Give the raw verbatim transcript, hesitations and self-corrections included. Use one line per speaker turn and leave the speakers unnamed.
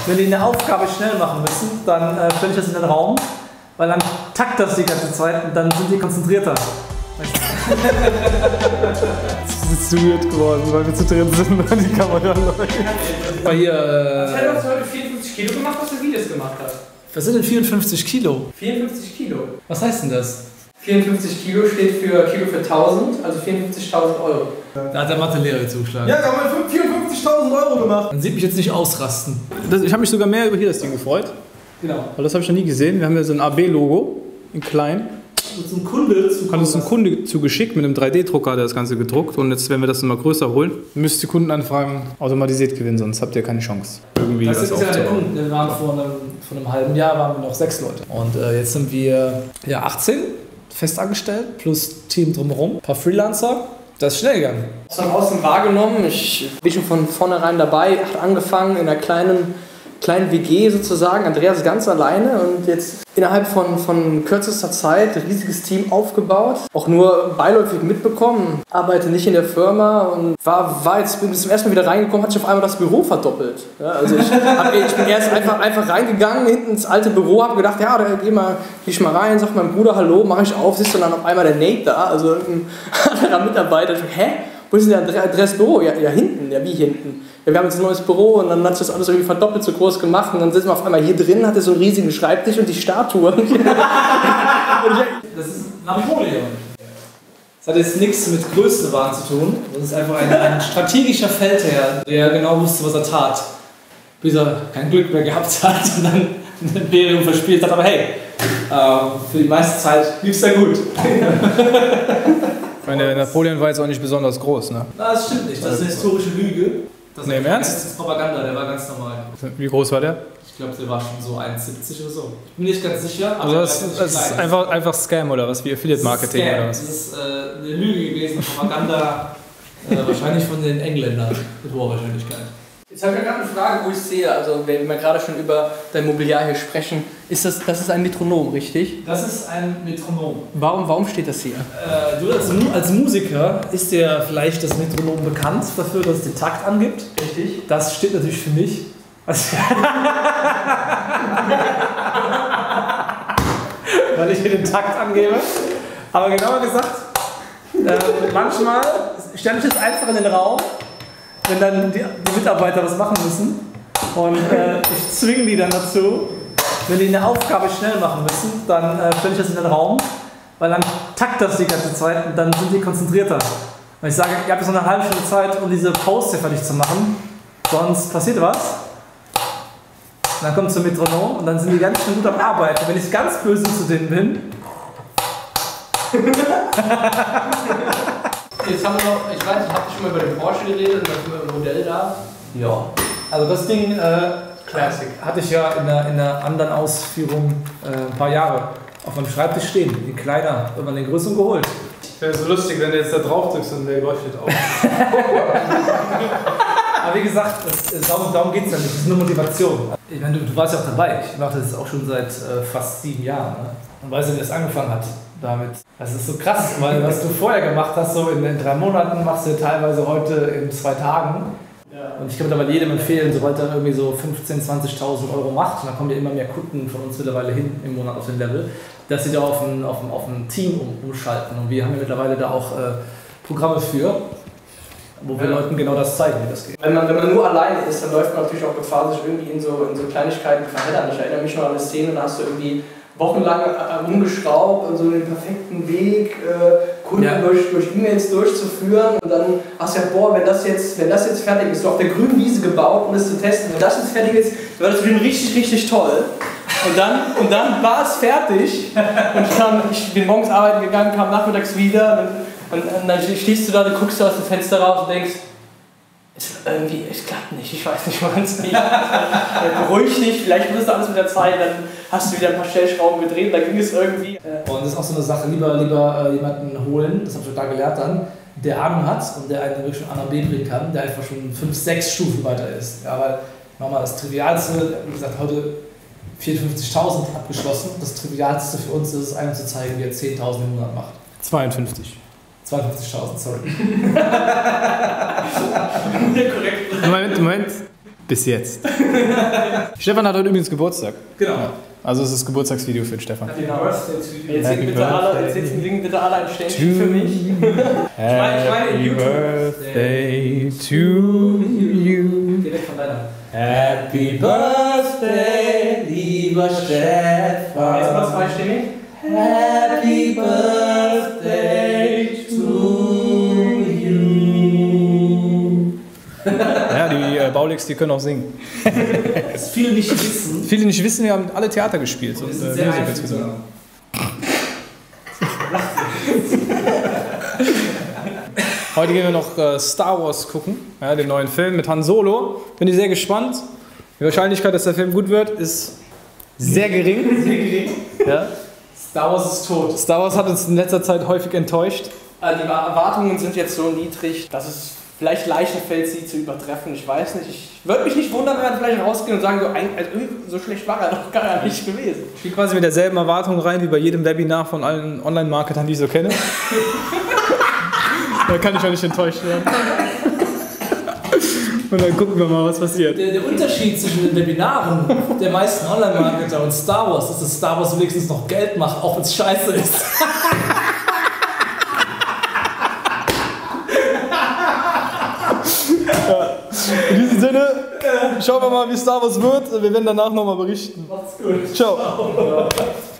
wenn die eine Aufgabe schnell machen müssen, dann äh, stelle ich das in den Raum, weil dann takt das die ganze Zeit und dann sind die konzentrierter.
Es ist zu weird geworden, weil wir zu drin sind und die Kamera läuft.
Bei hier, äh,
Was hat er heute vierundfünfzig Kilo gemacht, was er Videos gemacht hat?
was sind denn vierundfünfzig Kilo?
vierundfünfzig Kilo.
Was heißt denn das?
vierundfünfzig Kilo steht für Kilo für tausend, also vierundfünfzigtausend Euro.
Da hat der Mathelehrer zugeschlagen.
Ja, da haben wir vierundfünfzigtausend Euro gemacht.
Man sieht mich jetzt nicht ausrasten.
Das, ich habe mich sogar mehr über hier das Ding gefreut.
Genau.
Weil das habe ich noch nie gesehen. Wir haben ja so ein A B-Logo in klein.
Mit so einem Kunde zu
Hat uns ein Kunde zugeschickt mit einem drei D Drucker, hat er das Ganze gedruckt. Und jetzt, wenn wir das mal größer holen, müsst ihr Kunden anfragen, automatisiert gewinnen, sonst habt ihr keine Chance. Irgendwie
Das
was
ist ja der
aufzubauen.
Punkt. Wir waren vor einem, vor einem halben Jahr waren wir noch sechs Leute. Und äh, jetzt sind wir ja, achtzehn festangestellt, plus Team drumherum, ein paar Freelancer. Das ist schnell gegangen.
Ich habe von außen wahrgenommen, ich bin schon von vornherein dabei, hat angefangen in einer kleinen, kleinen W G sozusagen, Andreas ganz alleine und jetzt innerhalb von, von kürzester Zeit ein riesiges Team aufgebaut, auch nur beiläufig mitbekommen, arbeite nicht in der Firma und war, war jetzt bin zum ersten Mal wieder reingekommen, hat sich auf einmal das Büro verdoppelt. Ja, also ich, hab, ich bin erst einfach, einfach reingegangen, hinten ins alte Büro, habe gedacht, ja, da geh, mal, geh ich mal rein, sag meinem Bruder Hallo, mache ich auf, siehst du dann auf einmal der Nate da, also ein anderer Mitarbeiter, ich dachte, hä? Wo ist denn der Adressbüro? Ja, ja, hinten. Ja, wie hinten? Ja, wir haben jetzt ein neues Büro und dann hat sich das alles irgendwie verdoppelt so groß gemacht und dann sitzen wir auf einmal hier drin, hat er so einen riesigen Schreibtisch und die Statue.
Das ist Napoleon. Das hat jetzt nichts mit Größenwahn zu tun. Das ist einfach ein, ein strategischer Feldherr, der genau wusste, was er tat. Bis er kein Glück mehr gehabt hat und dann ein Imperium verspielt hat. Aber hey, äh, für die meiste Zeit lief es ja gut.
Ich meine, Napoleon war jetzt auch nicht besonders groß, ne?
Na, das stimmt nicht. Das ist eine historische Lüge. Das
Nee, im Ernst?
Das ist Propaganda, der war ganz normal.
Wie groß war der?
Ich glaube, der war schon so eins siebzig oder so. Ich bin nicht ganz sicher.
Also
er
das,
war
das ist
klein.
einfach, einfach Scam oder was? Wie Affiliate-Marketing
Scam.
oder was?
Das ist äh, eine Lüge gewesen, Propaganda. äh, wahrscheinlich von den Engländern mit hoher Wahrscheinlichkeit.
Jetzt habe ich gerade eine Frage, wo ich sehe, also wenn wir gerade schon über dein Mobiliar hier sprechen, ist das, das ist ein Metronom, richtig?
Das ist ein Metronom.
Warum, warum steht das hier?
Äh, du als, Mu- als Musiker ist dir vielleicht das Metronom bekannt dafür, dass es den Takt angibt.
Richtig.
Das steht natürlich für mich. Also weil ich hier den Takt angebe. Aber genauer gesagt, äh, manchmal stelle ich es einfach in den Raum, wenn dann die, die Mitarbeiter was machen müssen. Und äh, ich zwinge die dann dazu, wenn die eine Aufgabe schnell machen müssen, dann äh, stelle ich das in den Raum, weil dann takt das die ganze Zeit und dann sind die konzentrierter. Und ich sage, ihr habt jetzt noch eine halbe Stunde Zeit, um diese Post hier fertig zu machen, sonst passiert was. Und dann kommt zum Metronom und dann sind die ganz schön gut am Arbeiten. Wenn ich ganz böse zu denen bin.
Jetzt haben wir noch, ich weiß nicht, habt ihr schon mal über den Porsche geredet und das Modell da?
Ja. Also das Ding äh,
Classic.
hatte ich ja in einer, in einer anderen Ausführung äh, ein paar Jahre auf meinem Schreibtisch stehen. In kleiner, irgendwann den größeren geholt.
Wäre so lustig, wenn du jetzt da drauf drückst und der leuchtet auf.
Aber wie gesagt, das, darum, darum geht es ja nicht, das ist nur Motivation. Ich meine, du, du warst ja auch dabei, ich mache das auch schon seit äh, fast sieben Jahren. Ne? Und weißt du, wie das angefangen hat damit? Das ist so krass, weil was du vorher gemacht hast, so in, in drei Monaten, machst du teilweise heute in zwei Tagen. Ja. Und ich kann mittlerweile jedem empfehlen, sobald er irgendwie so fünfzehntausend, zwanzigtausend Euro macht, und dann kommen ja immer mehr Kunden von uns mittlerweile hin im Monat auf den Level, dass sie da auf ein, auf ein, auf ein Team um, umschalten. Und wir haben ja mittlerweile da auch äh, Programme für, wo wir ja. Leuten genau das zeigen, wie das geht.
Wenn man, wenn man nur alleine ist, dann läuft man natürlich auch Gefahr, sich irgendwie in so, in so Kleinigkeiten verheddern. Ich erinnere mich noch an eine Szene, da hast du irgendwie wochenlang rumgeschraubt und so den perfekten Weg, äh, Kunden ja. durch, durch E-Mails durchzuführen und dann hast du ja, boah, wenn das jetzt, wenn das jetzt fertig ist, du auf der grünen Wiese gebaut, um es zu testen, wenn das jetzt fertig ist, dann war das bestimmt richtig, richtig toll. Und dann, und dann war es fertig und ich, kam, ich bin morgens arbeiten gegangen, kam nachmittags wieder und, und, und dann stehst du da, du guckst du aus dem Fenster raus und denkst, es, irgendwie, es klappt nicht, ich weiß nicht, woran es liegt. Beruhig dich, vielleicht wird es alles mit der Zeit, dann hast du wieder ein paar Stellschrauben gedreht, da ging es irgendwie.
Und das ist auch so eine Sache, lieber, lieber äh, jemanden holen, das habe ich da gelernt dann, der Ahnung hat und der einen wirklich von A nach B bringen kann, der einfach schon fünf, sechs Stufen weiter ist. Ja, weil nochmal das Trivialste, wie gesagt, heute vierundfünfzigtausend abgeschlossen, das Trivialste für uns ist es, einem zu zeigen, wie er zehntausend im Monat macht.
zweiundfünfzig.
zweiundfünfzigtausend, sorry.
Ja, korrekt.
Moment, Moment. Bis jetzt. Stefan hat heute übrigens Geburtstag.
Genau.
Ja. Also es ist das Geburtstagsvideo für den Stefan.
Happy Birthday to you.
Jetzt singen bitte alle, jetzt singen singen bitte alle ein Ständchen für mich.
Ich meine, ich meine in
Happy
YouTube.
Birthday to you.
Direkt von deiner.
Happy Birthday, lieber Stefan.
Jetzt mal zweistimmig.
Happy Birthday to you. Ja, die äh, Baulicks, die können auch singen.
Das viele nicht wissen.
Viele nicht wissen, wir haben alle Theater gespielt und
Das
äh,
ist sehr
Musicals
einfach.
gesungen. Heute gehen wir noch äh, Star Wars gucken, ja, den neuen Film mit Han Solo. Bin ich sehr gespannt. Die Wahrscheinlichkeit, dass der Film gut wird, ist sehr gering.
Sehr gering.
Ja.
Star Wars ist tot.
Star Wars hat uns in letzter Zeit häufig enttäuscht.
Also die Erwartungen sind jetzt so niedrig, dass es vielleicht leichter fällt, sie zu übertreffen. Ich weiß nicht. Ich würde mich nicht wundern, wenn wir vielleicht rausgehen und sagen, so, ein, also, so schlecht war er doch gar nicht gewesen.
Ich gehe quasi mit derselben Erwartung rein wie bei jedem Webinar von allen Online-Marketern, die ich so kenne. Da kann ich auch nicht enttäuscht werden. Und dann gucken wir mal, was passiert.
Der, der Unterschied zwischen den Webinaren der meisten Online-Marketer und Star Wars ist, dass Star Wars wenigstens noch Geld macht, auch wenn es scheiße ist.
In diesem Sinne, schauen wir mal, wie Star Wars wird. Wir werden danach nochmal berichten.
Macht's gut.
Ciao.
Ciao.